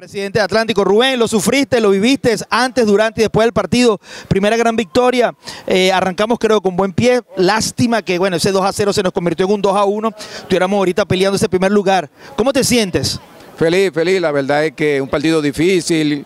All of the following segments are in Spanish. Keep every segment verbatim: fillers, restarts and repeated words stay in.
Presidente de Atlántico. Rubén, lo sufriste, lo viviste antes, durante y después del partido. Primera gran victoria. Eh, arrancamos creo con buen pie. Lástima que bueno, ese dos a cero se nos convirtió en un dos a uno. Estuviéramos ahorita peleando ese primer lugar. ¿Cómo te sientes? Feliz, feliz, la verdad es que un partido difícil,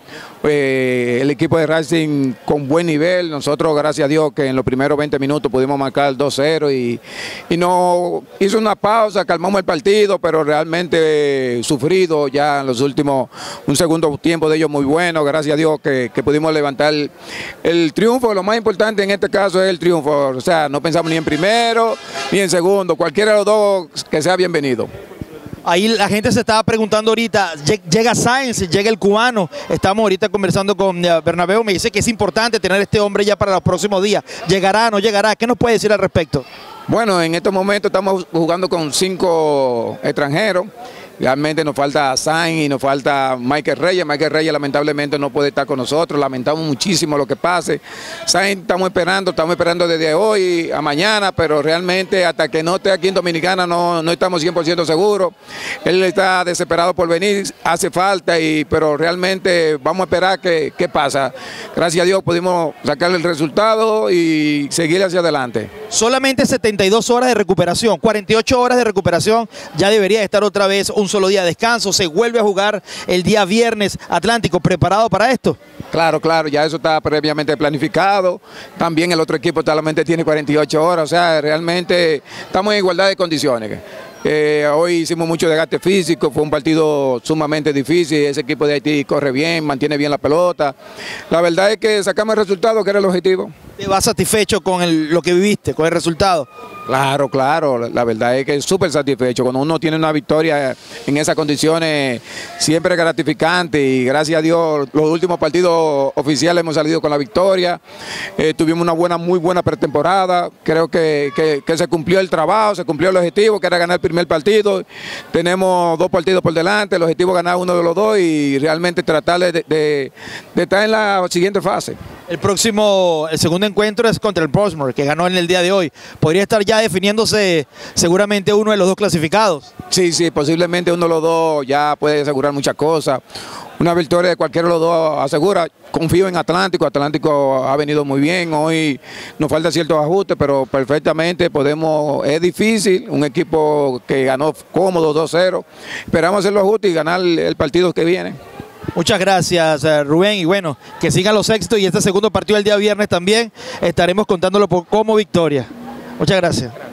eh, el equipo de Racing con buen nivel, nosotros gracias a Dios que en los primeros veinte minutos pudimos marcar dos cero y, y no hizo una pausa, calmamos el partido, pero realmente eh, sufrido ya en los últimos, un segundo tiempo de ellos muy bueno, gracias a Dios que, que pudimos levantar el, el triunfo. Lo más importante en este caso es el triunfo, o sea, no pensamos ni en primero ni en segundo, cualquiera de los dos que sea bienvenido. Ahí la gente se estaba preguntando ahorita, llega Sáenz, llega el cubano, estamos ahorita conversando con Bernabéu, me dice que es importante tener este hombre ya para los próximos días, ¿llegará, no llegará? ¿Qué nos puede decir al respecto? Bueno, en estos momentos estamos jugando con cinco extranjeros. Realmente nos falta Sainz y nos falta Michael Reyes. Michael Reyes lamentablemente no puede estar con nosotros, lamentamos muchísimo lo que pase. Sainz estamos esperando, estamos esperando desde hoy a mañana, pero realmente hasta que no esté aquí en Dominicana no, no estamos cien por ciento seguros. Él está desesperado por venir, hace falta, y, pero realmente vamos a esperar qué, qué pasa. Gracias a Dios pudimos sacar el resultado y seguir hacia adelante. Solamente setenta y dos horas de recuperación, cuarenta y ocho horas de recuperación, ya debería estar otra vez un solo día de descanso, se vuelve a jugar el día viernes. Atlántico, ¿preparado para esto? Claro, claro, ya eso está previamente planificado, también el otro equipo solamente tiene cuarenta y ocho horas, o sea, realmente estamos en igualdad de condiciones. Eh, hoy hicimos mucho desgaste físico, fue un partido sumamente difícil, ese equipo de Haití corre bien, mantiene bien la pelota. La verdad es que sacamos el resultado, que era el objetivo. ¿Te vas satisfecho con el, lo que viviste, con el resultado? Claro, claro, la verdad es que es súper satisfecho. Cuando uno tiene una victoria en esas condiciones, siempre es gratificante, y gracias a Dios los últimos partidos oficiales hemos salido con la victoria. Eh, tuvimos una buena, muy buena pretemporada, creo que, que, que se cumplió el trabajo, se cumplió el objetivo, que era ganar el primer partido. Tenemos dos partidos por delante, el objetivo es ganar uno de los dos y realmente tratar de, de, de estar en la siguiente fase. El próximo, el segundo encuentro es contra el Portsmouth, que ganó en el día de hoy. ¿Podría estar ya definiéndose seguramente uno de los dos clasificados? Sí, sí, posiblemente uno de los dos ya puede asegurar muchas cosas. Una victoria de cualquiera de los dos asegura. Confío en Atlántico, Atlántico ha venido muy bien, hoy nos falta ciertos ajustes, pero perfectamente podemos, es difícil, un equipo que ganó cómodo dos cero, esperamos hacer los ajustes y ganar el partido que viene. Muchas gracias, Rubén, y bueno, que sigan los éxitos, y este segundo partido del día viernes también estaremos contándolo como victoria. Muchas gracias.